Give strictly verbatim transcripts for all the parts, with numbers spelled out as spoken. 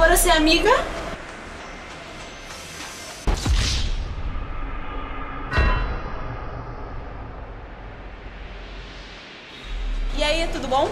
Bora ser amiga? E aí, tudo bom?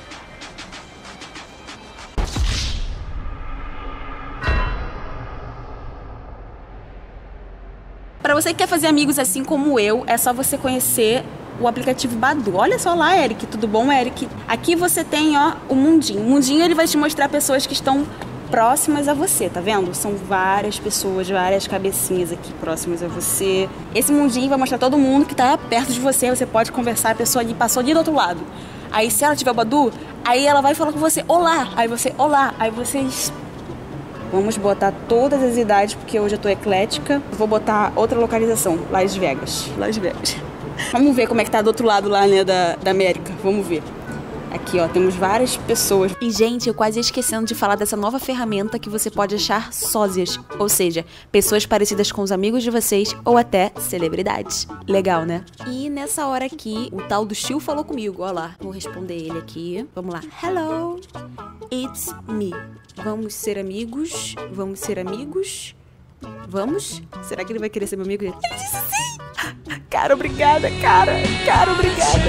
Pra você que quer fazer amigos assim como eu, é só você conhecer o aplicativo Badoo. Olha só lá, Eric. Tudo bom, Eric? Aqui você tem, ó, o Mundinho. O Mundinho, ele vai te mostrar pessoas que estão próximas a você, tá vendo? São várias pessoas, várias cabecinhas aqui próximas a você. Esse Mundinho vai mostrar todo mundo que tá perto de você. Você pode conversar, a pessoa ali passou ali do outro lado. Aí, se ela tiver o Badoo, aí ela vai falar com você, olá. Aí você, olá. Aí vocês... Vamos botar todas as idades, porque hoje eu tô eclética. Vou botar outra localização, Las Vegas. Las Vegas. Vamos ver como é que tá do outro lado lá, né, da, da América. Vamos ver. Aqui, ó, temos várias pessoas. E, gente, eu quase ia esquecendo de falar dessa nova ferramenta que você pode achar sósias. Ou seja, pessoas parecidas com os amigos de vocês ou até celebridades. Legal, né? E nessa hora aqui, o tal do Chiu falou comigo. Ó lá, vou responder ele aqui. Vamos lá. Hello, it's me. Vamos ser amigos? Vamos ser amigos? Vamos? Será que ele vai querer ser meu amigo? Ele disse sim! Cara, obrigada, cara! Cara, obrigada!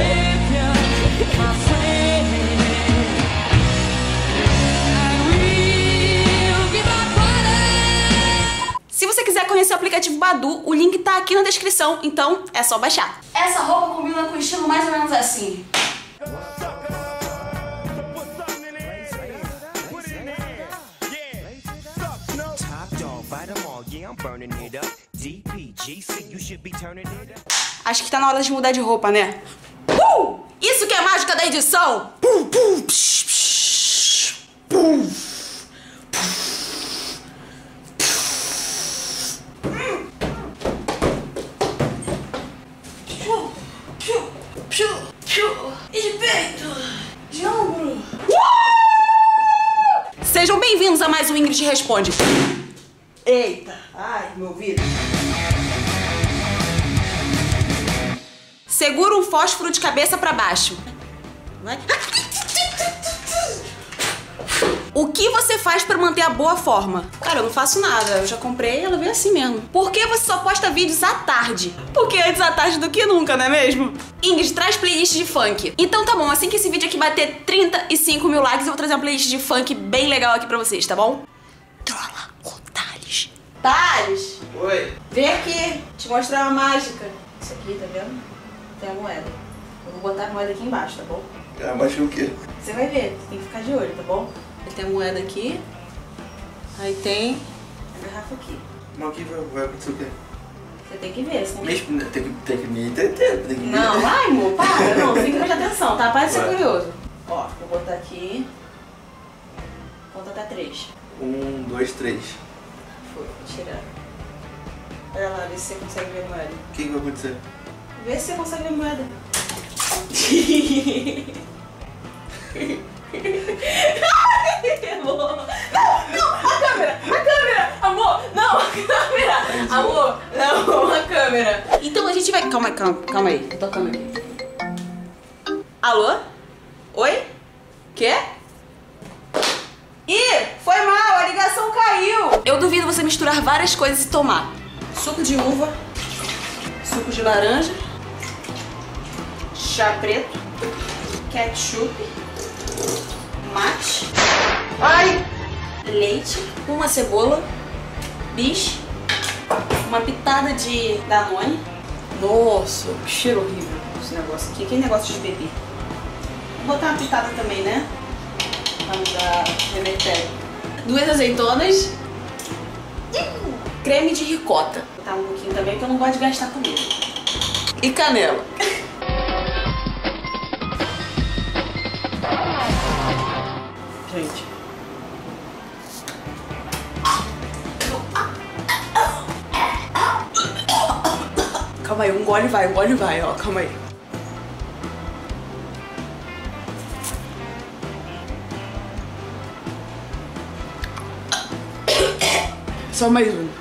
Se você quiser conhecer o aplicativo Badoo, o link tá aqui na descrição, então é só baixar. Essa roupa combina com o estilo mais ou menos assim. Acho que tá na hora de mudar de roupa, né? Uh! Isso que é mágica da edição! Pum, pum, psh, psh, pum, e de peito, de ombro. Uh! Sejam bem-vindos a mais um Ingrid Responde. Eita, ai, meu ouvido. Segura um fósforo de cabeça pra baixo. Vai. O que você faz pra manter a boa forma? Cara, eu não faço nada. Eu já comprei e ela veio assim mesmo. Por que você só posta vídeos à tarde? Porque antes à tarde do que nunca, não é mesmo? Ingrid, traz playlist de funk. Então tá bom, assim que esse vídeo aqui bater trinta e cinco mil likes, eu vou trazer uma playlist de funk bem legal aqui pra vocês, tá bom? Trola, ô Thales. Thales! Oi. Vem aqui, te mostrar uma mágica. Isso aqui, tá vendo? Tem a moeda. Eu vou botar a moeda aqui embaixo, tá bom? Ah, mas o quê? Você vai ver, você tem que ficar de olho, tá bom? Aí tem a moeda aqui. Aí tem a garrafa aqui. Mas aqui vai, vai acontecer o quê? Você tem que ver, senão... Me expl- Tem que, tem que me entender, tem que me... Não, vai, amor, para. Não, tem que prestar atenção, tá? Para de ser Vai. curioso. Ó, vou botar aqui. Conta até três. Um, dois, três. Foi, vou tirar. Olha lá, vê se você consegue ver a moeda. O que, que vai acontecer? Vê se você consegue ver a moeda. Amor. Não, não, a câmera, a câmera, amor, não, a câmera, amor, não, a câmera. Então a gente vai, calma aí, calma, calma aí, tô tocando aqui. Alô? Oi? Quê? Ih, foi mal, a ligação caiu. Eu duvido você misturar várias coisas e tomar. Suco de uva, suco de laranja, chá preto, ketchup, mate, ai, leite, uma cebola, biche, uma pitada de Danone. Nossa, que cheiro horrível esse negócio aqui. Que negócio de bebê. Vou botar uma pitada também, né? Pra não dar remetério. Duas azeitonas. Creme de ricota. Vou botar um pouquinho também, porque eu não gosto de gastar comida. E canela. Gente. Calma aí, um gole vai, um gole vai, ó. Calma aí. Só mais um.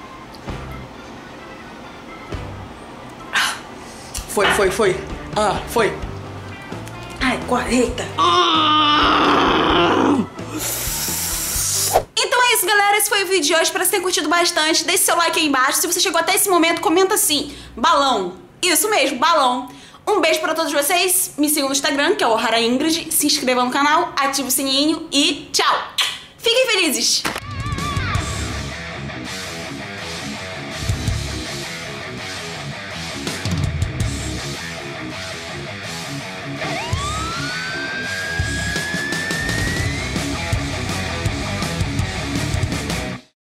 Foi, foi, foi. Ah, foi. Ai, quarenta. Então galera, esse foi o vídeo de hoje. Espero que você tenha curtido bastante. Deixe seu like aí embaixo. Se você chegou até esse momento, comenta assim, balão. Isso mesmo, balão. Um beijo pra todos vocês. Me sigam no Instagram, que é o Ohara Ingrid. Se inscrevam no canal, ative o sininho e tchau. Fiquem felizes.